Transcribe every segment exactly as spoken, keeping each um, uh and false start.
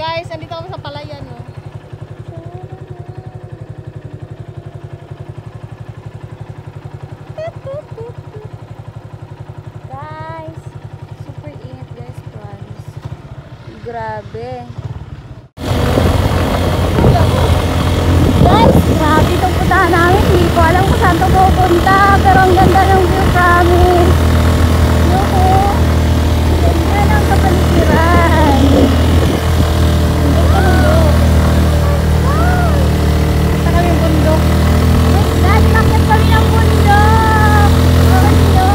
guys, andito kami sa palayan, no. Guys, super init guys, promise. Grabe. Guys, grabe itong puntahan namin. Hindi ko alam kung saan ito pupunta. Pero ang ganda ng view, promise. Yuhu. Ganda ng kapaligiran. Punta kami yung bundok. Dad, bakit kami ng bundok? Oh no.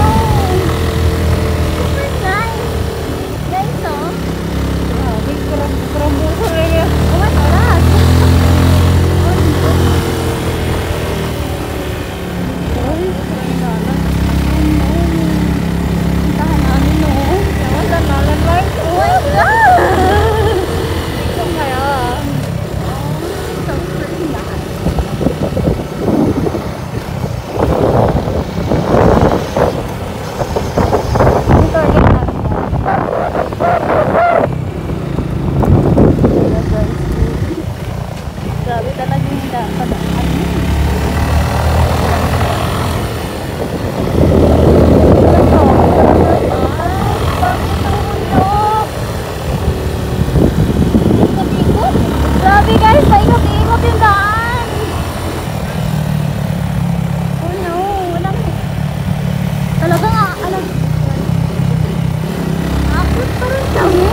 Super nice. Guys, oh. Grabe, kurang, kurang buso rin yan. Oh my God. Grabe talaga yung dapat. Grabe guys, paikot-ikot yung daan. Oh no, walang talaga nga, alam. Akot pa rin kami.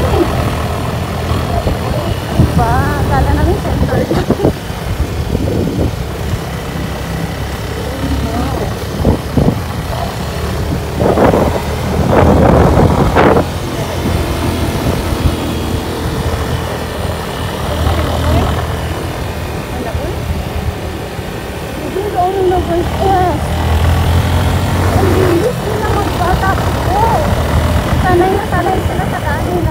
Diba? Kala namin center. Sanay na sanay sila sa kanila.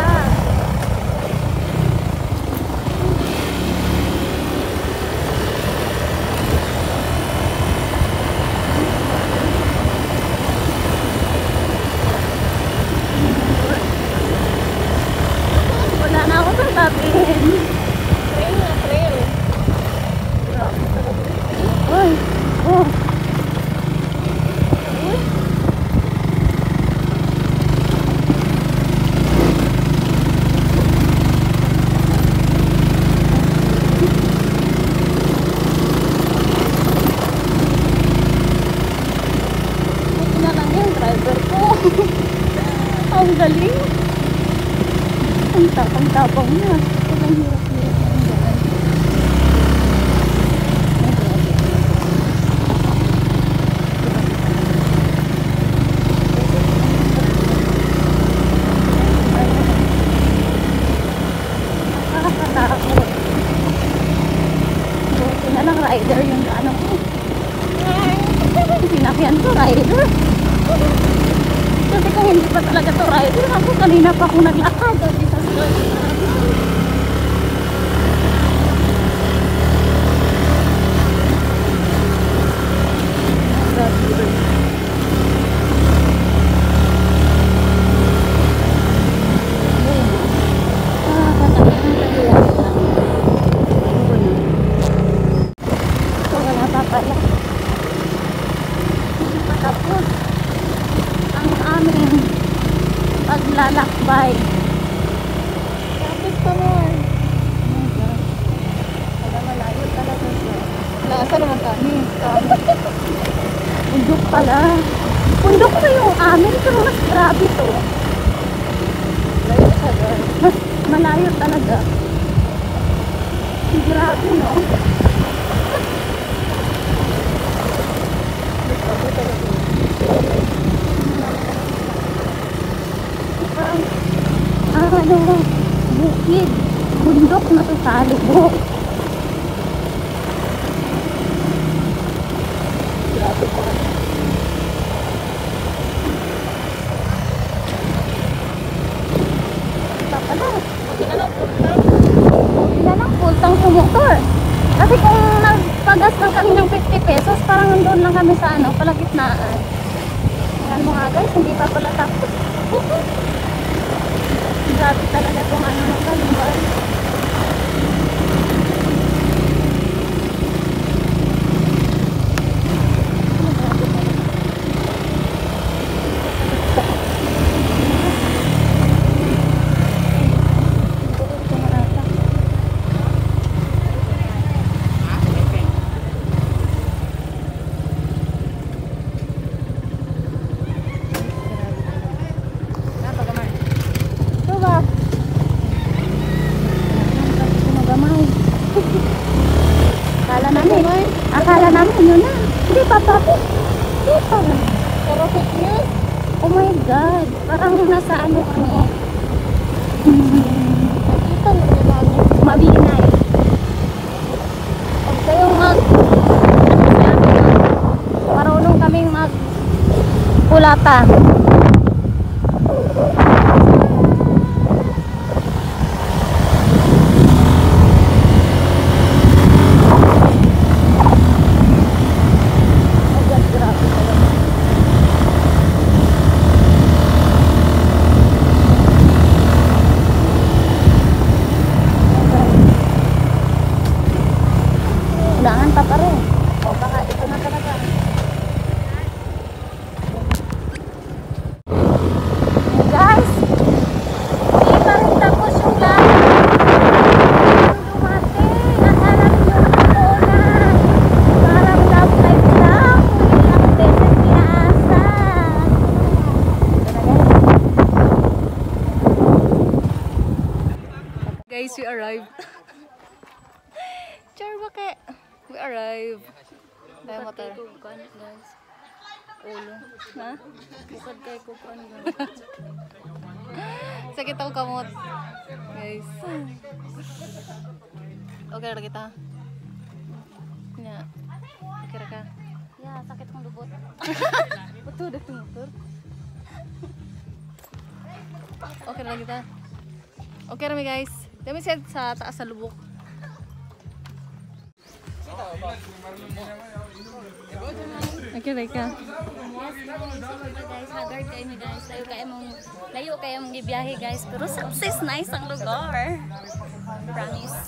Wala na ako sa sabihin. Trail na, trail. Uy, oh. Driver ko. Ang galing. Ang tapang-tapang na. Ang hirap-hirap. Nakakatakot. Buti na lang rider yung ano ko. Sinakyan ko rider. Kasi kung hindi pa talaga to rider, ako kanina pa ako naglakad. Wala pa pala. Hindi pa tapos ang aming paglalakbay. Tapos pa naman. Oh my God. Wala, malayo talaga siya. Nasa naman kami. Pundok pala. Pundok pa yung amin, pero mas grabe to. Layo sa girl. Mas malayo talaga. Grabe, no? Parang, ah, ano, bukid. Bundok na to sa lubok. Grabe pa. Ito pala. Hindi na lang pultang sa motor. Kasi kung nagpagastos kami ng fifty pesos, parang nandun lang kami sa ano, palagitnaan. Ayan mo nga guys, hindi pa pala tapos. Grabe talaga kung ano ng kalumbal. Oh my God. Parang nasa ano kami. Nakita mo nila ano? Mabinay. Huwag kayong mag... Marunong kaming mag... Pulatan. Udahan pa pa rin. O baka ito na talaga. Guys, hindi pa rin tapos yung lahat. Dumating. Akala nyo ako na. Parang love life lang. Ilang beses niasa. Guys, we arrived. Char bake. We arrived. Tayo motor. Guys. Ulo. Ha? Bukod kay kukuan. Sakit ako kamot. Guys. Okay ra kita. Nya. Okay ra ka. Ya, sakit kong lubot. Betul dah motor. Okay ra kita. Okay ra mi guys. Dami set sa taas sa lubok. Okay, Rika. Yes, guys. Haggard kayo ni guys. Layo kayo mong layo kayo mong ibiyahe guys. Pero success nice ang lugar. Promise.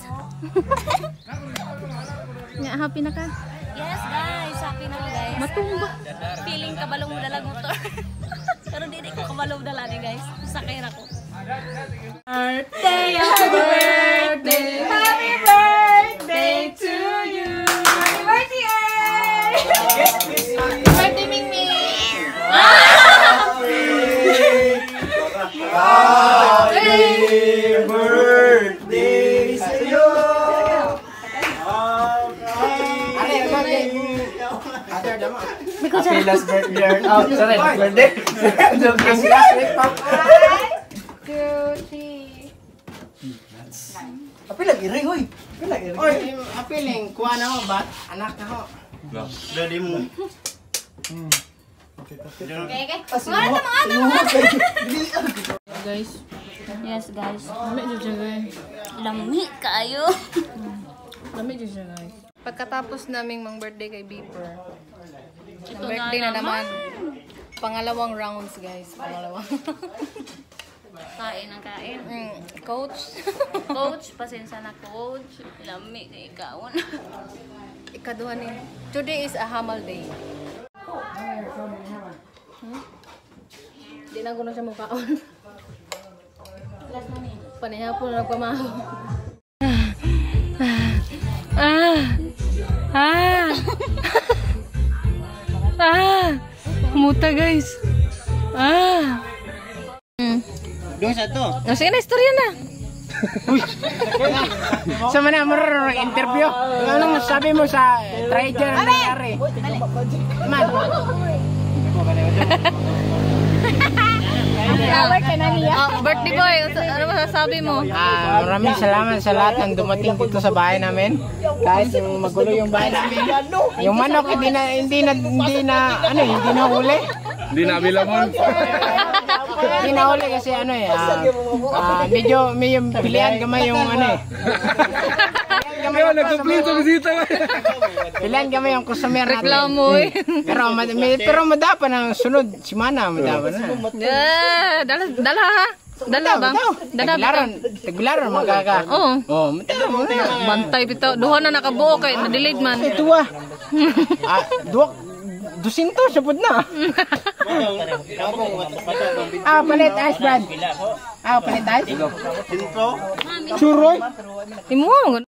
Nya happy na ka? Yes, guys. Happy na ako guys. Matumba. Feeling kabalong mo dalag motor. Pero di di ko kabalong dala ni guys. Sakay ra ko. Birthday, happy birthday, happy birthday to you. Happy birthday! Happy birthday, Ming Ming! Happy birthday sa'yo! Happy last birthday! Oh, sorry, last birthday! Two, three. Happy lagi rin, hoy! Happy lagi rin! Oy, apiling, kuha na ho, bat? Anak na ho. Dali mo! Okay, okay. Mga ito, mga Guys, Yes, guys. lamig dyan siya, guys. Lami kayo. Lamig dyan siya, guys. Pagkatapos naming mang birthday kay Beeper, Ito ang birthday na na naman. Pangalawang rounds, guys. Pangalawang. Kain ang kain. mm, coach. Coach, pasensya na coach. Lami kay ikaw. Ikaduha ni. Today is a hamal day. Hmm? Di na ko na siya mukhaon. Last na ni. Panihapon na nagpamaho. Ah! Ah! Ah! Muta guys. Ah! Doon sa to. Oh, sige na, istorya na. Sa mana mo interview? Anong masasabi mo sa trader na nangyari? Man. Oh, birthday boy, ano masasabi mo? Ah, maraming salamat sa lahat ng dumating dito sa bahay namin. Kahit yung magulo yung bahay namin. Yung manok hindi na hindi na hindi na ano, hindi na huli. Hindi na available. Hindi na huli kasi ano eh. ah, ah, medyo may yung pilihan gamay yung ano eh. Kaya nag-complain sa bisita. Pilihan gamay yung customer natin. Reklamo eh. Pero mad may, pero madapa ng sunod semana madapa na. Yeah, dala dala ha. Dala ba? Dala ba? Taglaron, taglaron magkaka. Oo. Oh, matalo mo na. Bantay bitaw. Duha na nakabuo kay na-delete man. Ito ah. Ah, duwak dusinto sapod na. Ah, palit ice brad. Ah, palit ice. Suroy. Imo.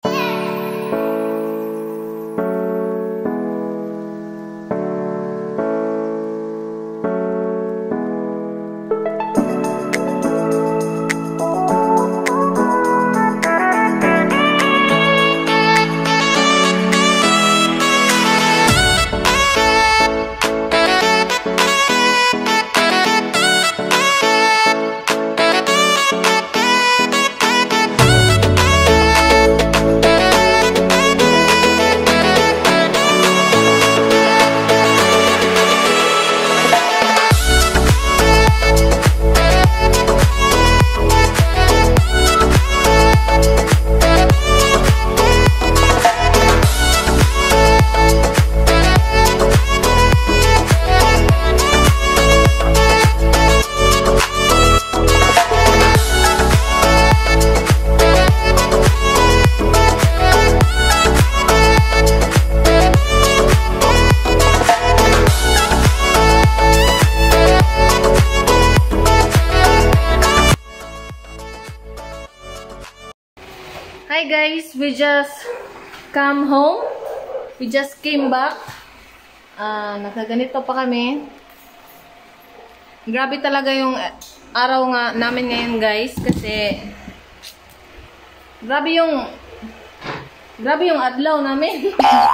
Hi guys, we just come home. We just came back. Ah, nakaganito pa kami. Grabe talaga yung araw nga namin ngayon guys kasi grabe yung grabe yung adlaw namin.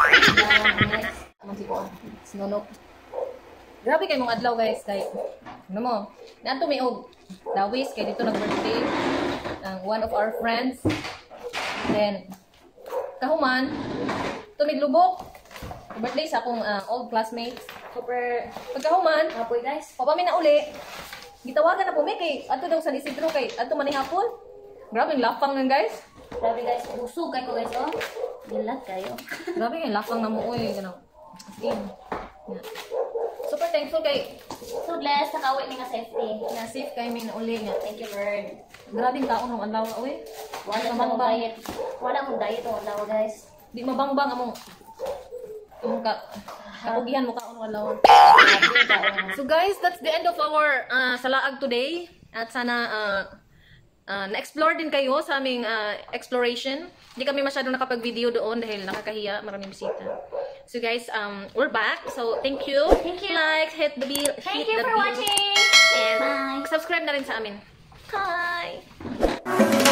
Sinunok. Grabe kayo mong adlaw guys kay ano mo? Nanto may og dawis kay dito nag-birthday ang one of our friends. Then kahuman tumiglubok birthday sa akong uh, old classmates. Super pagkahuman apoy guys. Papa mi na uli. Gitawagan na po mi kay adto daw sa Isidro kay adto man ni hapon. Grabe yung lapang nga guys. Grabe guys, busog kayo guys, oh. Gilat kayo. Grabe yung lapang na mo oy ganun. Skin. Yeah. Super thankful kay Foodless, nakawit ni nga safety. na safe kay mi na uli nga. Thank you, Lord. Grabing taon ng adlaw oy. Wala Sa mong mangbang. diet. Wala mong diet o adlaw guys. Di mabangbang among among ka kapugihan mo kaon ng adlaw. So guys, that's the end of our uh, salaag today. At sana uh, uh, na-explore din kayo sa aming uh, exploration. Hindi kami masyadong nakapag-video doon dahil nakakahiya, maraming bisita. So guys, um, we're back. So thank you. Thank you. Like, hit the bell. Thank hit you the for bell, watching. And Bye. subscribe na rin sa amin. Bye!